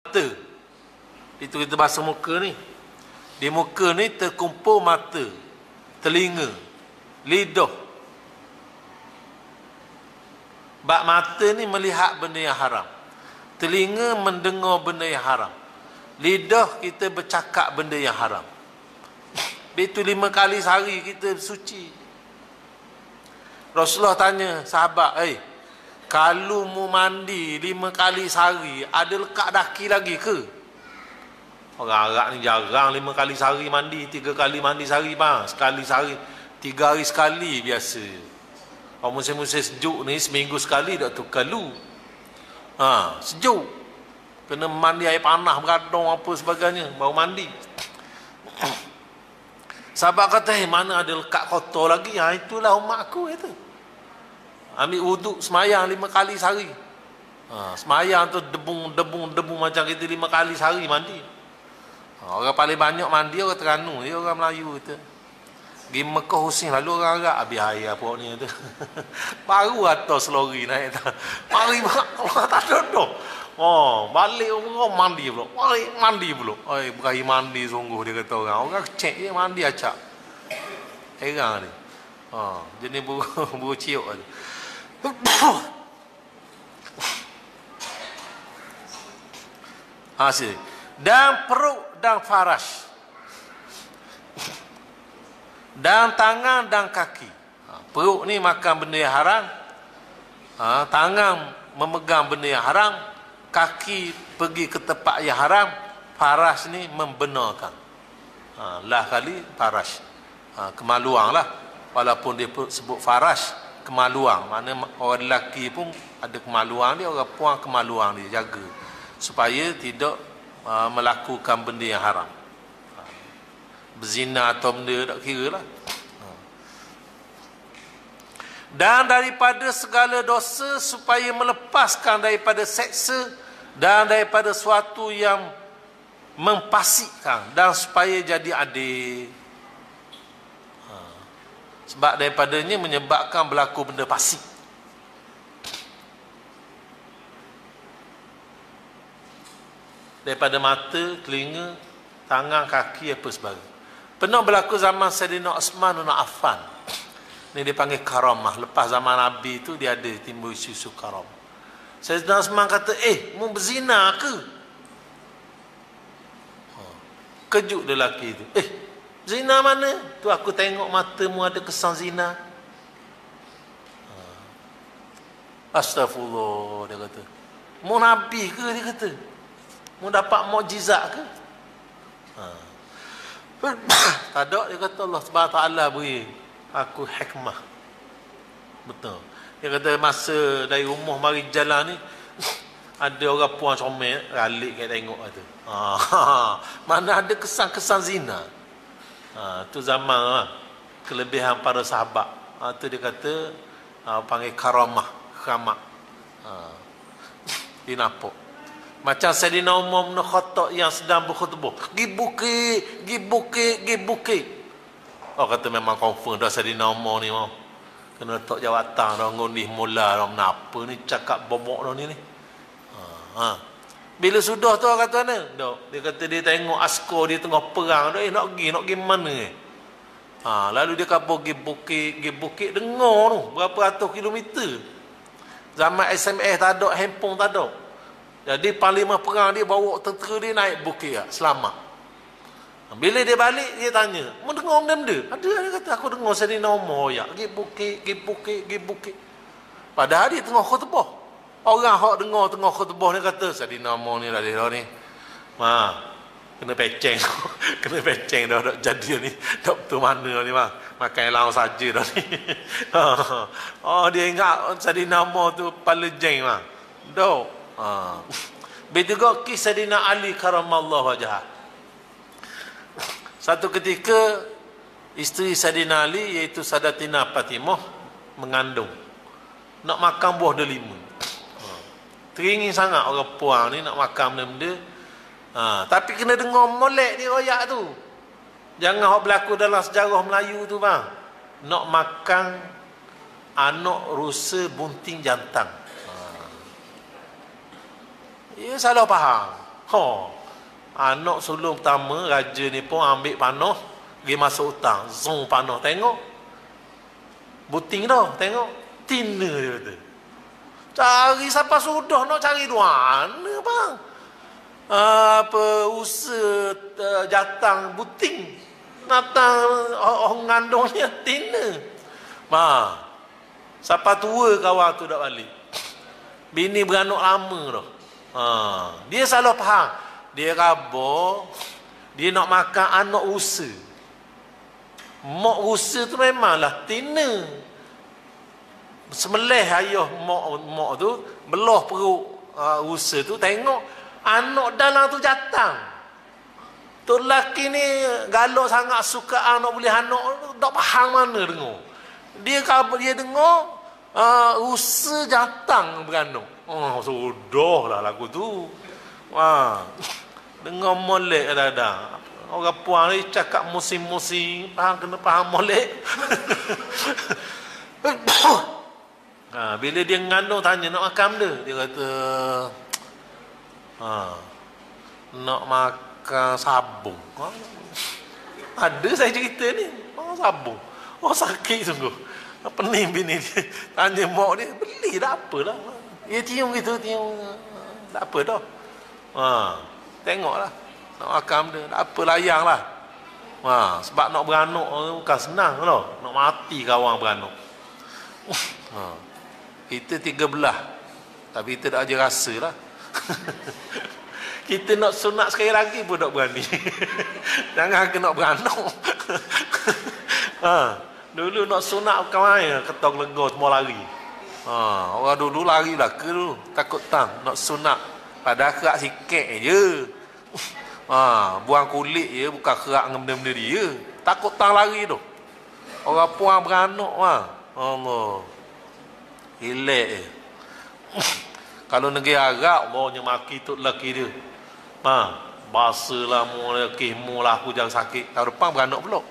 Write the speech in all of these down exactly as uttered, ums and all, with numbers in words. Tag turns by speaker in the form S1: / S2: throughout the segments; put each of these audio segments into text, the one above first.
S1: mata. Itu kita bahasa muka ni. Di muka ni terkumpul mata, telinga, lidah. Bak mata ni melihat benda yang haram. Telinga mendengar benda yang haram. Lidah kita bercakap benda yang haram. Itu lima kali sehari kita suci. Rasulullah tanya sahabat, eh, kalau mu mandi lima kali sehari, ada lekat daki lagi ke? Orang Arab ni jarang lima kali sehari mandi, tiga kali mandi sehari bang. Sekali sehari, tiga hari sekali biasa. Kalau musim-musim sejuk ni, seminggu sekali dah tukar lu. Ha, sejuk. Kena mandi air panah, beradong apa sebagainya, baru mandi. Sahabat kata, eh, mana ada lekat kotor lagi? Ha, itulah umat aku itu. Ambil wuduk semayang lima kali sehari. Ha, semayang tu debung-debung-debung macam kita lima kali sehari mandi. Ha, orang paling banyak mandi orang Terengganu, dia orang Melayu itu. Pergi Mekah Husin lalu orang Arab habis hari apa ni tu. Baru atas lori naik tak. Mari mak, Allah tak ada dah. Oh, balik orang mandi pula. Balik mandi pula. Oi, berakhir mandi sungguh dia kata orang. Orang cek dia mandi acak. Heran ni. Ha, jenis buru buru ciuk tu. Hasil. Dan perut dan faras. Dan tangan dan kaki. Ha, perut ni makan benda yang haram. Ha, tangan memegang benda yang haram. Kaki pergi ke tempat yang haram. Faras ni membenarkan. Ha, lah kali faras. Ha, kemaluan lah. Walaupun dia sebut faras, kemaluan. Mana orang lelaki pun ada kemaluan dia, orang puan kemaluan dia jaga. Supaya tidak uh, melakukan benda yang haram. Ha, berzina atau benda tak kira lah. Ha. Dan daripada segala dosa supaya melepaskan daripada seksa dan daripada suatu yang mempasikkan dan supaya jadi adil. Ha. Sebab daripadanya menyebabkan berlaku benda pasik. Daripada mata, telinga, tangan, kaki apa sebagainya. Pernah berlaku zaman Sayyidina Osman bin Affan. Ni dia panggil karamah. Lepas zaman Nabi tu dia ada timbul isu-isu karamah. Sayyidina Osman kata, eh, mu berzina ke? Ha. Kejut lelaki tu. Eh, zina mana? Tu aku tengok matamu ada kesan zina. Ha. Astagfirullah, dia kata. Mu Nabi ke? Dia kata. Mu dapat mukjizat ke? Ha. Tak ada, dia kata Allah subhanahu wa taala beri aku hikmah. Betul. Dia kata masa dari rumah mari jalan ni ada orang puan comel ralik kat tengok tu. Ha, mana ada kesan-kesan zina. Ha, tu zaman lah. Kelebihan para sahabat. Ha, tu dia kata ha, panggil karamah, keramat. Ha. Dia nampak. Macam Sayyidina Umar bin Khattab yang sedang berkhutbah. Gi bukit, gi bukit, gi bukit. Oh kata memang confirm dah Sayyidina Umar ni mau. Kena letak jawatan dah ngundih mula dah menapa ni cakap bobok dah ni ni. Ha, ha. Bila sudah tu orang kata mana? Dok, dia kata dia tengok askar dia tengah perang dah, eh nak pergi, nak pergi mana ni? Ha, lalu dia kabur pergi bukit, pergi bukit dengar tu berapa ratus kilometer. Zaman S M S tak ada, handphone tak ada. Jadi panglima perang dia bawa tentera dia naik bukit lah, selamat. Bila dia balik, dia tanya, mau dengar benda-benda? Ada, dia kata, aku dengar Sayyidina Umar ya, pergi bukit, pergi bukit, pergi bukit. Padahal dia tengah khutbah. Orang hak dengar tengah khutbah ni kata, Sayyidina Umar ni lah dia ni. Ha, kena peceng. Kena peceng dah, dah jadi ni. Tak betul mana ni bang. Makan lauk saja dah ni. Oh, dia ingat Sayyidina Umar tu pala jeng bang. Dok. Ha. Begitu juga kisah Sayyidina Ali karamallahu wajhah. Satu ketika isteri Sayyidina Ali iaitu Sayyidatina Fatimah mengandung. Nak makan buah delima. Ha. Teringin sangat orang puang ni nak makan benda-benda. Ha. Tapi kena dengar molek dia royak tu. Jangan hak berlaku dalam sejarah Melayu tu bang. Nak makan anak rusa bunting jantan. Ya salah faham. Ha. Anak sulung pertama raja ni pun ambil panah, pergi masuk hutang, zong panah tengok. Buting dah, tengok. Tina dia kata. Cari siapa sudah nak cari dua mana bang? Apa usaha uh, jatang buting. Natang orang ngandungnya tina. Ma. Siapa tua kawan tu dak balik. Bini beranak lama dah. Ha, dia salah faham. Dia raba dia nak makan anak rusa. Mak rusa tu memanglah tina. Semelih ayah mak mak tu belah perut uh, rusa tu, tengok anak dalam tu jatang. Tu lelaki ni galak sangat suka anak boleh anak, tak faham mana dengar. Dia kalau dia dengar uh, rusa jatang beranak. Oh, sudahlah lagu tu. Wah. Dengar molek ada-ada. Orang puan ni cakap musim-musim, faham kena faham molek. Ha, bila dia ngandung tanya nak makan dia, dia kata ha, nak makan sabung. Ha, ada saya cerita ni, oh, sabung. Oh sakit sungguh. Pening bini dia. Tanya mak dia, beli tak apalah. Dia cium gitu, cium. Tak apa dah. Ha, tengoklah. Nak makan dia, tak apa layanglah. Ha, sebab nak beranak bukan senang tau. Nak mati kawan beranak. Ha. Kita tiga belah, tapi kita tak aja rasa lah. Kita nak sunat sekali lagi pun tak berani. Jangan ke nak beranak. Ha, dulu nak sunat bukan main, ketok lega semua lari. Ha, orang dulu lari lah ke dulu, takut tang nak sunat. Padahal kerak sikit je. Ha, buang kulit je, bukan kerak dengan benda-benda dia. Takut tang lari tu. Orang puan beranak lah. Allah. Hilek je. Kalau negeri Arab, maunya maki tu lelaki dia. Ha, bahasa lah mu lelaki, mu lah aku jangan sakit. Tahun depan beranak pula.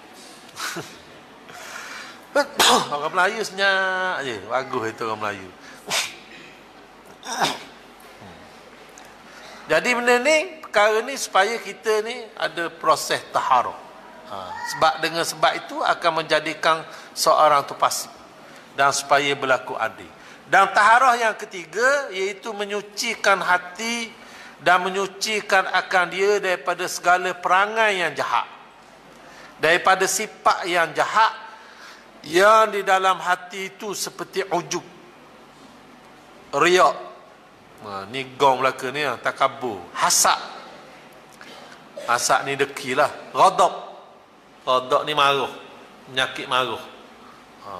S1: Orang Melayu senyap je. Bagus itu orang Melayu. Jadi benda ni, perkara ni supaya kita ni ada proses taharah. Ha, sebab dengan sebab itu akan menjadikan seorang tu pasif. Dan supaya berlaku adil. Dan taharah yang ketiga iaitu menyucikan hati dan menyucikan akan dia daripada segala perangai yang jahat, daripada sifat yang jahat yang di dalam hati itu seperti ujub, riak, ha, ni gong belaka ni, takabur, hasad. Hasad ni dekilah, ghadab. Ghadab ni marah, penyakit marah. Ha.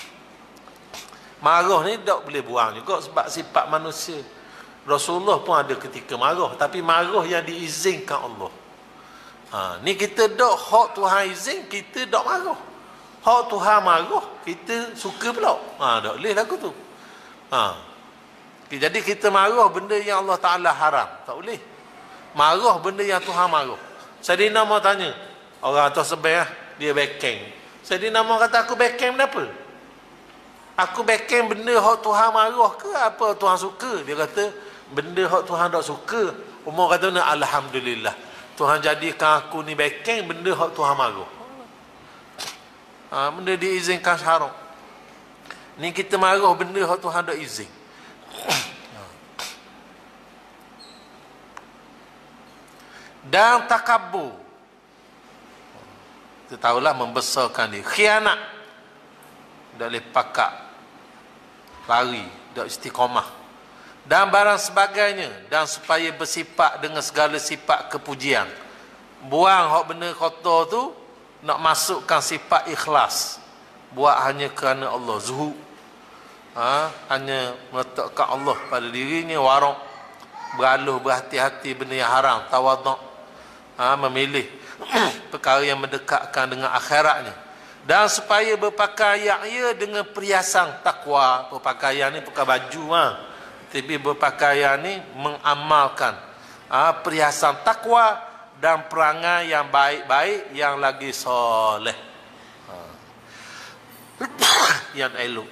S1: Marah ni tak boleh buang juga sebab sifat manusia. Rasulullah pun ada ketika marah, tapi marah yang diizinkan Allah. Ha, ni kita dok hak Tuhan izin, kita dok marah. Hak Tuhan marah, kita suka pula. Ha, tak boleh lagu tu. Ha. Jadi kita marah benda yang Allah Ta'ala haram, tak boleh. Marah benda yang Tuhan marah. Saidina mau tanya, orang tu sebab dia backing. Saidina mau kata aku backing kenapa? Aku backing benda hak Tuhan marah ke apa Tuhan suka? Dia kata benda hak Tuhan tak suka. Umar kata alhamdulillah. Tuhan jadikan aku ni backing benda hak Tuhan marah. Ha, benda diizinkan syarak. Ni kita marah benda hak Tuhan tak izin. Dan takabur. Kita tahulah membesarkan dia. Khianat. Tak boleh pakak. Lari, tak istiqamah. Dan barang sebagainya. Dan supaya bersifat dengan segala sifat kepujian. Buang hak benda kotor tu, nak masukkan sifat ikhlas. Buat hanya kerana Allah. Zuhud. Ha? Hanya meletakkan Allah pada dirinya. Warok. Beraluh, berhati-hati benda yang haram. Tawaduk. Ha? Memilih perkara yang mendekatkan dengan akhiratnya. Dan supaya berpakaian ia dengan perhiasan takwa. Berpakaian ni bukan baju ha. Tapi berpakaian ni mengamalkan ha, perhiasan takwa dan perangai yang baik-baik yang lagi soleh. Ha. Yang elok.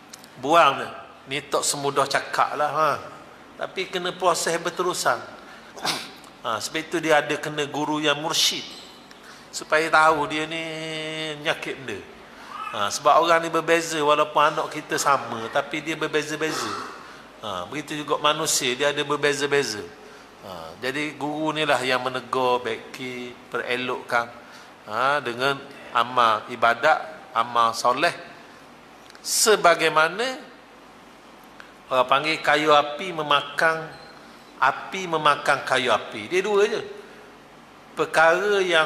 S1: Buang ni. Ni tak semudah cakap lah ha. Tapi kena proses berterusan. Ha, sebab itu dia ada kena guru yang mursyid, supaya tahu dia ni nyakit benda. Ha, sebab orang ni berbeza, walaupun anak kita sama, tapi dia berbeza-beza. Ha, begitu juga manusia, dia ada berbeza-beza. Ha, jadi guru ni lah yang menegur, baiki, perelokkan ha, dengan amal ibadat, amal soleh, sebagaimana orang panggil kayu api memakan api memakan kayu api. Dia dua je. Perkara yang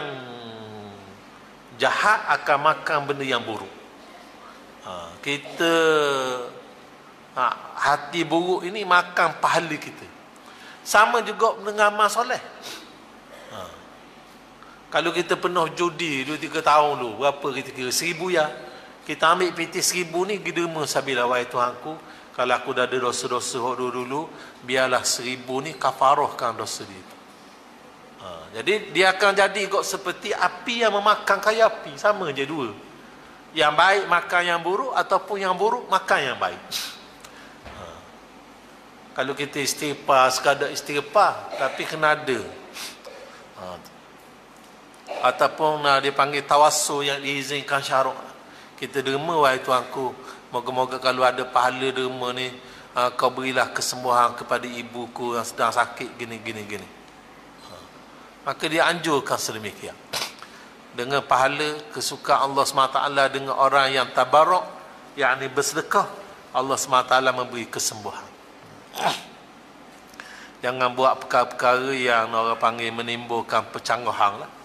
S1: jahat akan makan benda yang buruk. Ha, kita ha, hati buruk ini makan pahala kita. Sama juga dengan amal soleh. Ha, kalau kita penuh judi dua tiga tahun dulu, berapa kita kira? Seribu ya. Kita ambil piti seribu ni, kita derma sabilah, wahai Tuhanku, kalau aku dah ada dosa-dosa dulu-dulu, biarlah seribu ni kafarahkan dosa dia. Ha, jadi dia akan jadi kok seperti api yang memakan kayu api. Sama je dua. Yang baik makan yang buruk, ataupun yang buruk makan yang baik. Ha, kalau kita istighfar, sekadar istighfar, tapi kena ada. Ha, ataupun uh, dia panggil tawassul yang diizinkan syarak. Kita derma, wahai Tuhanku, moga-moga kalau ada pahala derma ni, uh, kau berilah kesembuhan kepada ibuku yang sedang sakit gini gini gini. Ha, maka dia anjurkan sedemikian. Dengan pahala kesukaan Allah subhanahu wa taala dengan orang yang tabarruk, yakni bersedekah, Allah subhanahu wa taala memberi kesembuhan. Jangan buat perkara-perkara yang orang panggil menimbulkan percanggahan lah.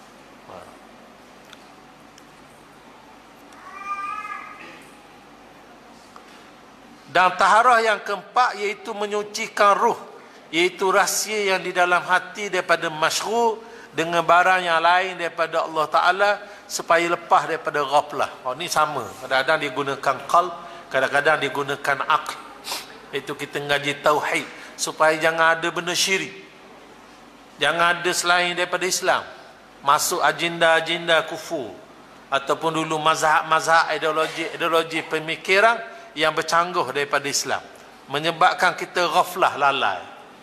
S1: Dan taharah yang keempat, iaitu menyucikan ruh, iaitu rahsia yang di dalam hati daripada masyru' dengan barang yang lain daripada Allah Ta'ala, supaya lepas daripada ghaflah. Oh, ni sama. Kadang-kadang digunakan qalb, kadang-kadang digunakan aql. Itu kita ngaji tauhid, supaya jangan ada benda syirik, jangan ada selain daripada Islam masuk agenda-agenda kufur, ataupun dulu mazhab-mazhab, ideologi-ideologi pemikiran yang bercanggah daripada Islam, menyebabkan kita ghaflah, lalai.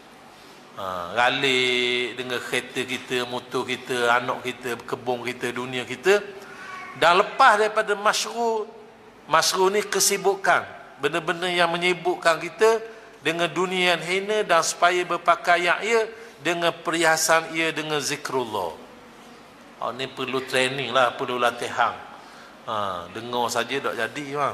S1: Ha, galik dengan kereta kita, motor kita, anak kita, kebun kita, dunia kita, dan lepas daripada masyru'. Masyru' ni kesibukan, benda-benda yang menyibukkan kita dengan dunia yang hina, dan supaya berpakaian ia dengan perhiasan ia dengan zikrullah. Ha, ni perlu training lah, perlu latihan. Ha, dengar saja tak jadi bang.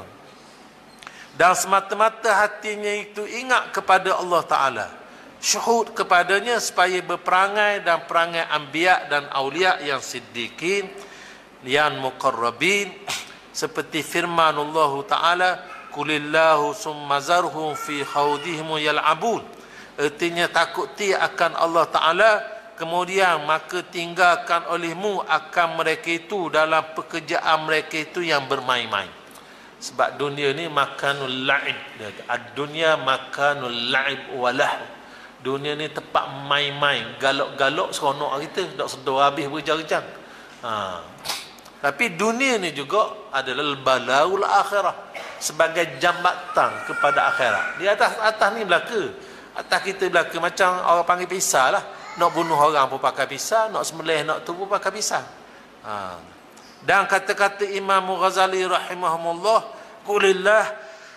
S1: Dan semata-mata hatinya itu ingat kepada Allah Ta'ala, syuhud kepadanya, supaya berperangai dan perangai anbiya dan awliya yang siddiqin, yang muqarrabin, seperti firman Allah Ta'ala, kulillahu summa zarhum fi khawdihim yal'abun. Artinya takuti akan Allah Ta'ala, kemudian maka tinggalkan olehmu akan mereka itu dalam pekerjaan mereka itu yang bermain-main. Sebab dunia ni makanul la'ib. Ad-dunya makanul la'ib walah. Dunia ni tempat main-main, galak-galak seronok kita, tak sedar habis berjam-jam. Ha. Tapi dunia ni juga adalah balaul akhirah, sebagai jambatan kepada akhirat. Di atas atas ni belaka. Atas kita belaka macam orang panggil pisah lah. Nak bunuh orang pun pakai pisah, nak sembelih, nak tu pun pakai pisah. Ha. Dan kata-kata Imam Ghazali rahimahumullah, qulillah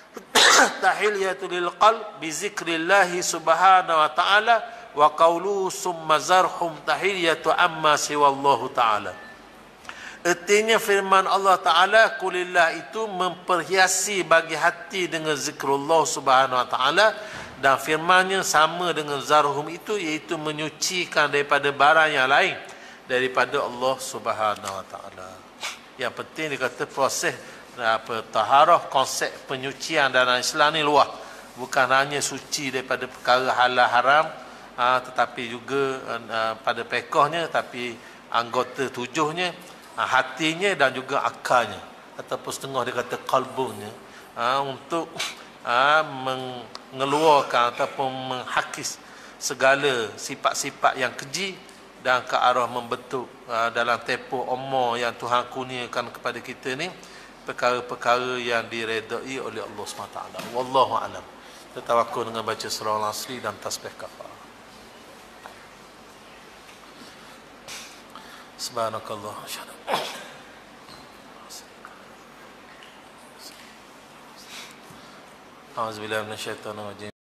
S1: tahiyatu lil qalb bi zikrillah subhanahu wa ta'ala, wa qawlu summa zarhum tahiyatu amma siwallahu ta'ala. Artinya firman Allah Ta'ala, qulillah itu memperhiasi bagi hati dengan zikrullah subhanahu wa ta'ala, dan firmannya sama dengan zarhum itu, iaitu menyucikan daripada barang yang lain daripada Allah subhanahu wa ta'ala. Yang penting dia kata proses apa, taharah, konsep penyucian dalam Islam ni luas. Bukan hanya suci daripada perkara halal haram, ha, tetapi juga ha, pada pekahnya, tapi anggota tujuhnya, ha, hatinya dan juga akalnya, ataupun setengah dia kata kalbunya, ha, untuk ha, mengeluarkan ataupun menghakis segala sifat-sifat yang keji, dan ke arah membentuk uh, dalam tempoh umur yang Tuhan kurniakan kepada kita ni, perkara-perkara yang diredai oleh Allah subhanahu wa taala. Wallahu a'lam. Kita tawakal dengan baca surah Al-Asr dan tasbih kafar. Subhanakallah. A'udzubillahi minasyaitonir rajim.